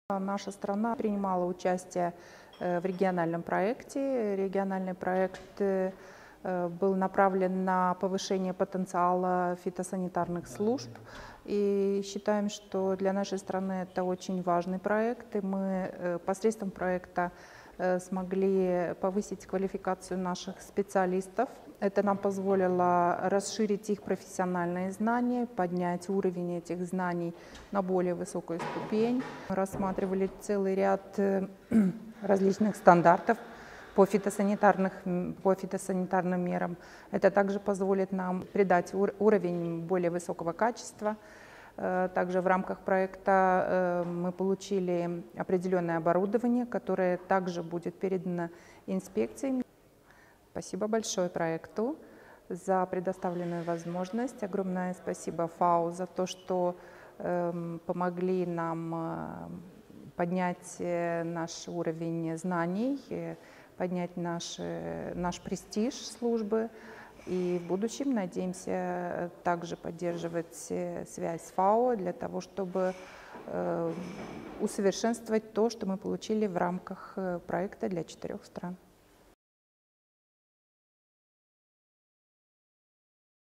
Наша страна принимала участие в региональном проекте. Региональный проект был направлен на повышение потенциала фитосанитарных служб. И считаем, что для нашей страны это очень важный проект. И мы посредством проекта смогли повысить квалификацию наших специалистов. Это нам позволило расширить их профессиональные знания, поднять уровень этих знаний на более высокую ступень. Мы рассматривали целый ряд различных стандартов по фитосанитарным мерам. Это также позволит нам придать уровень более высокого качества. Также в рамках проекта мы получили определенное оборудование, которое также будет передано инспекциям. Спасибо большое проекту за предоставленную возможность. Огромное спасибо ФАО за то, что помогли нам поднять наш уровень знаний, поднять наш престиж службы. И в будущем надеемся также поддерживать связь с ФАО для того, чтобы усовершенствовать то, что мы получили в рамках проекта для 4 стран.